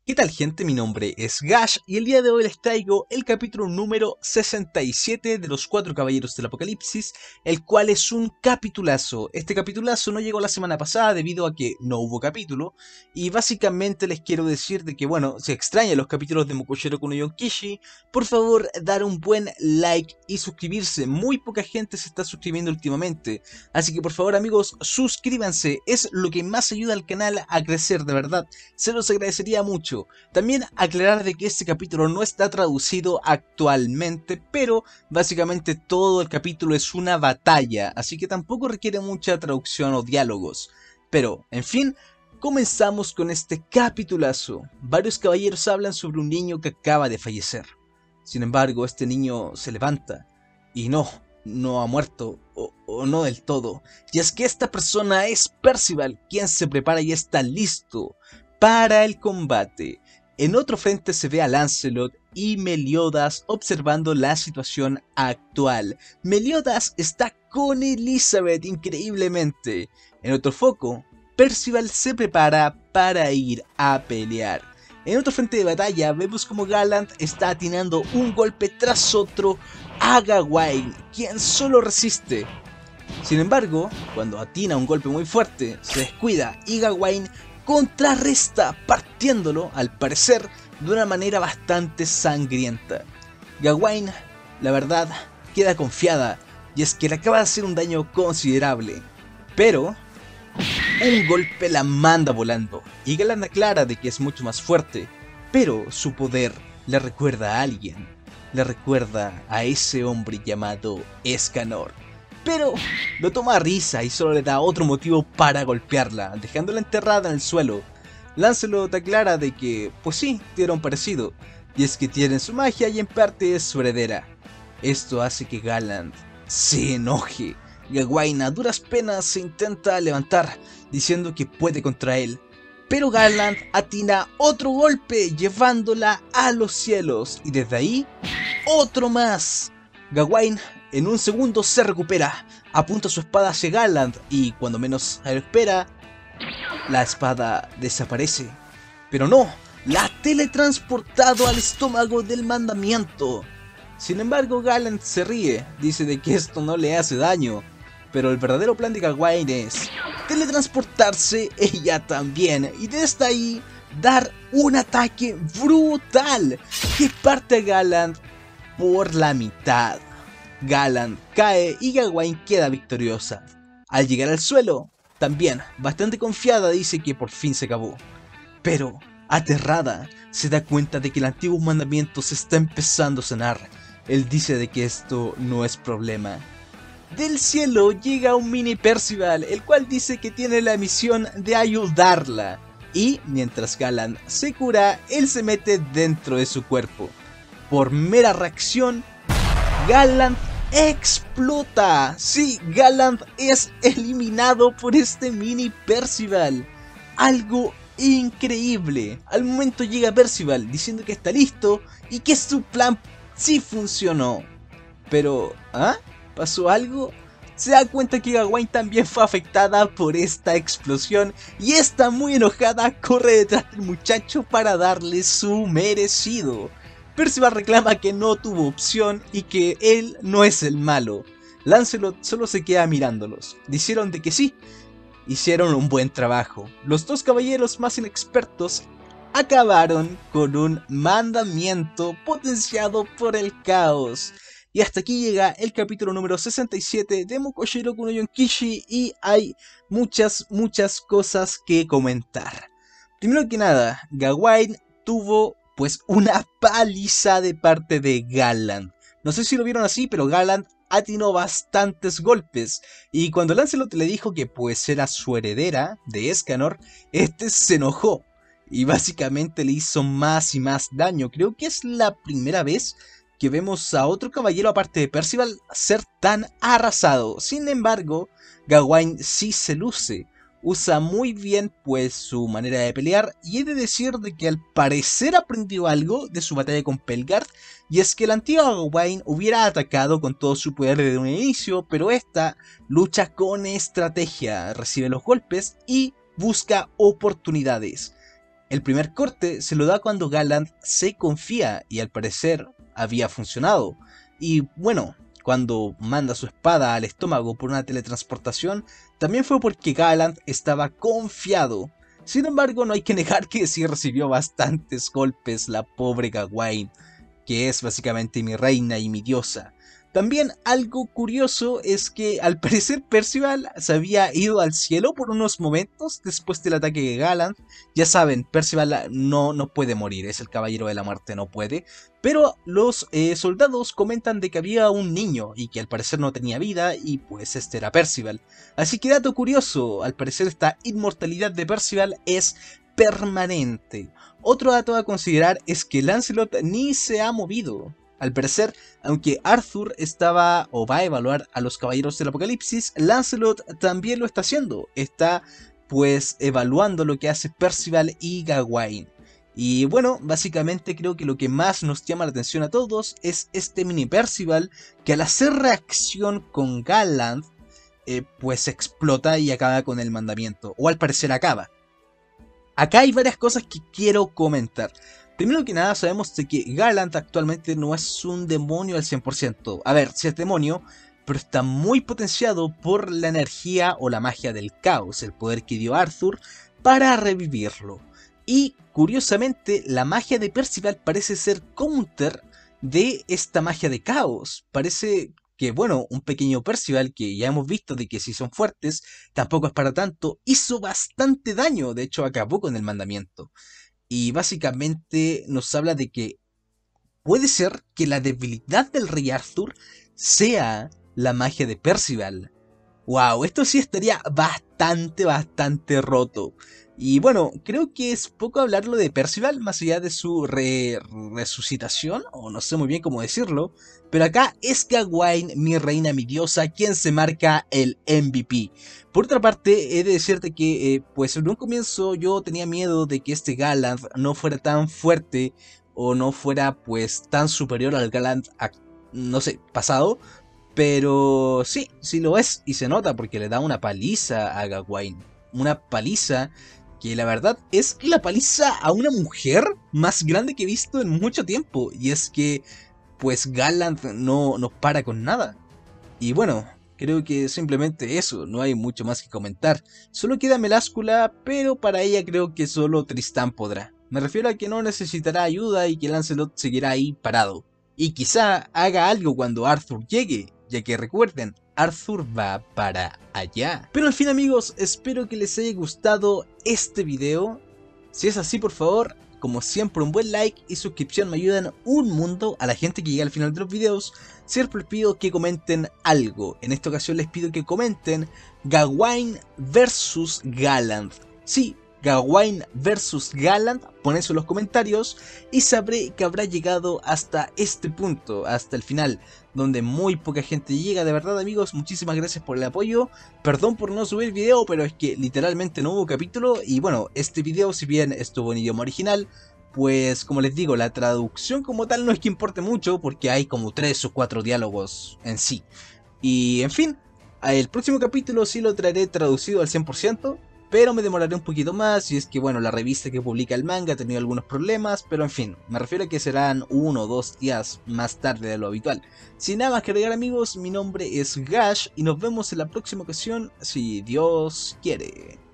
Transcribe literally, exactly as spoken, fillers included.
¿Qué tal, gente? Mi nombre es Gash y el día de hoy les traigo el capítulo número sesenta y siete de los Cuatro Caballeros del Apocalipsis, el cual es un capitulazo. Este capitulazo no llegó la semana pasada debido a que no hubo capítulo, y básicamente les quiero decir de que, bueno, si extrañan los capítulos de Mokoshiro Kuno Yonkishi, por favor dar un buen like y suscribirse. Muy poca gente se está suscribiendo últimamente, así que por favor, amigos, suscríbanse, es lo que más ayuda al canal a crecer, de verdad, se los agradecería mucho. También aclarar de que este capítulo no está traducido actualmente, pero básicamente todo el capítulo es una batalla, así que tampoco requiere mucha traducción o diálogos. Pero, en fin, comenzamos con este capitulazo. Varios caballeros hablan sobre un niño que acaba de fallecer. Sin embargo, este niño se levanta y no, no ha muerto, o, o no del todo. Y es que esta persona es Percival, quien se prepara y está listo para el combate. En otro frente se ve a Lancelot y Meliodas observando la situación actual. Meliodas está con Elizabeth increíblemente. En otro foco, Percival se prepara para ir a pelear. En otro frente de batalla vemos como Gallant está atinando un golpe tras otro a Gawain, quien solo resiste. Sin embargo, cuando atina un golpe muy fuerte, se descuida y Gawain contrarresta, partiéndolo, al parecer, de una manera bastante sangrienta. Gawain, la verdad, queda confiada, y es que le acaba de hacer un daño considerable, pero un golpe la manda volando, y Gallant aclara de que es mucho más fuerte, pero su poder le recuerda a alguien, le recuerda a ese hombre llamado Escanor. Pero lo toma a risa y solo le da otro motivo para golpearla, dejándola enterrada en el suelo. Lancelot aclara de que, pues sí, tiene un parecido, y es que tiene su magia y en parte es su heredera. Esto hace que Gallant se enoje. Gawain a duras penas se intenta levantar, diciendo que puede contra él. Pero Gallant atina otro golpe, llevándola a los cielos, y desde ahí, otro más. Gawain en un segundo se recupera, apunta su espada hacia Gallant y cuando menos lo espera, la espada desaparece. Pero no, la ha teletransportado al estómago del mandamiento. Sin embargo, Gallant se ríe, dice de que esto no le hace daño, pero el verdadero plan de Gawain es teletransportarse ella también y desde ahí dar un ataque brutal que parte a Gallant por la mitad. Gallant cae y Gawain queda victoriosa. Al llegar al suelo, también bastante confiada dice que por fin se acabó. Pero, aterrada, se da cuenta de que el antiguo mandamiento se está empezando a sanar. Él dice de que esto no es problema. Del cielo llega un mini Percival, el cual dice que tiene la misión de ayudarla. Y mientras Gallant se cura, él se mete dentro de su cuerpo. Por mera reacción, Gallant explota. Sí, Gallant es eliminado por este mini Percival. Algo increíble. Al momento llega Percival diciendo que está listo y que su plan sí funcionó. Pero, ¿ah? ¿Pasó algo? Se da cuenta que Gawain también fue afectada por esta explosión y está muy enojada, corre detrás del muchacho para darle su merecido. Percival reclama que no tuvo opción y que él no es el malo. Lancelot solo se queda mirándolos. Dijeron de que sí, hicieron un buen trabajo. Los dos caballeros más inexpertos acabaron con un mandamiento potenciado por el caos. Y hasta aquí llega el capítulo número sesenta y siete de Mokoshiro Kuno Yonkishi y hay muchas, muchas cosas que comentar. Primero que nada, Gawain tuvo pues una paliza de parte de Gallant. No sé si lo vieron así, pero Gallant atinó bastantes golpes. Y cuando Lancelot le dijo que pues era su heredera de Escanor, este se enojó. Y básicamente le hizo más y más daño. Creo que es la primera vez que vemos a otro caballero aparte de Percival ser tan arrasado. Sin embargo, Gawain sí se luce. Usa muy bien pues su manera de pelear y he de decir de que al parecer aprendió algo de su batalla con Pelgard, y es que el antiguo Gawain hubiera atacado con todo su poder desde un inicio, pero esta lucha con estrategia, recibe los golpes y busca oportunidades. El primer corte se lo da cuando Gallant se confía y al parecer había funcionado. Y bueno, cuando manda su espada al estómago por una teletransportación, también fue porque Gallant estaba confiado. Sin embargo, no hay que negar que sí recibió bastantes golpes la pobre Gawain, que es básicamente mi reina y mi diosa. También algo curioso es que al parecer Percival se había ido al cielo por unos momentos después del ataque de Gallant. Ya saben, Percival no, no puede morir, es el caballero de la muerte, no puede. Pero los eh, soldados comentan de que había un niño y que al parecer no tenía vida y pues este era Percival. Así que dato curioso, al parecer esta inmortalidad de Percival es permanente. Otro dato a considerar es que Lancelot ni se ha movido. Al parecer, aunque Arthur estaba o va a evaluar a los caballeros del apocalipsis, Lancelot también lo está haciendo. Está pues evaluando lo que hace Percival y Gawain. Y bueno, básicamente creo que lo que más nos llama la atención a todos es este mini Percival que al hacer reacción con Gallant, eh, pues explota y acaba con el mandamiento. O al parecer acaba. Acá hay varias cosas que quiero comentar. Primero que nada sabemos de que Gallant actualmente no es un demonio al cien por ciento. A ver, sí es demonio, pero está muy potenciado por la energía o la magia del caos, el poder que dio Arthur para revivirlo. Y curiosamente la magia de Percival parece ser counter de esta magia de caos. Parece que bueno, un pequeño Percival que ya hemos visto de que si son fuertes, tampoco es para tanto, hizo bastante daño, de hecho acabó con el mandamiento. Y básicamente nos habla de que puede ser que la debilidad del rey Arthur sea la magia de Percival. Wow, esto sí estaría bastante, bastante roto. Y bueno, creo que es poco hablarlo de Percival, más allá de su re resucitación, o no sé muy bien cómo decirlo. Pero acá es Gawain, mi reina, mi diosa, quien se marca el M V P. Por otra parte, he de decirte que, eh, pues en un comienzo yo tenía miedo de que este Gallant no fuera tan fuerte, o no fuera pues tan superior al Gallant, no sé, pasado. Pero sí, sí lo es y se nota porque le da una paliza a Gawain. Una paliza que la verdad es la paliza a una mujer más grande que he visto en mucho tiempo. Y es que pues Gallant no, no para con nada. Y bueno, creo que simplemente eso, no hay mucho más que comentar. Solo queda Meláscula, pero para ella creo que solo Tristán podrá. Me refiero a que no necesitará ayuda y que Lancelot seguirá ahí parado. Y quizá haga algo cuando Arthur llegue, ya que recuerden, Arthur va para allá. Pero al fin amigos, espero que les haya gustado este video. Si es así, por favor, como siempre un buen like y suscripción me ayudan un mundo a la gente que llega al final de los videos. Siempre les pido que comenten algo. En esta ocasión les pido que comenten Gawain versus Gallant. Sí, Gawain versus Gallant, pon eso en los comentarios y sabré que habrá llegado hasta este punto, hasta el final, donde muy poca gente llega. De verdad amigos, muchísimas gracias por el apoyo. Perdón por no subir video, pero es que literalmente no hubo capítulo. Y bueno, este video, si bien estuvo en idioma original, pues como les digo, la traducción como tal no es que importe mucho, porque hay como tres o cuatro diálogos en sí. Y en fin, el próximo capítulo sí lo traeré traducido al cien por ciento. Pero me demoraré un poquito más y es que bueno, la revista que publica el manga ha tenido algunos problemas, pero en fin, me refiero a que serán uno o dos días más tarde de lo habitual. Sin nada más que agregar amigos, mi nombre es Gash y nos vemos en la próxima ocasión si Dios quiere.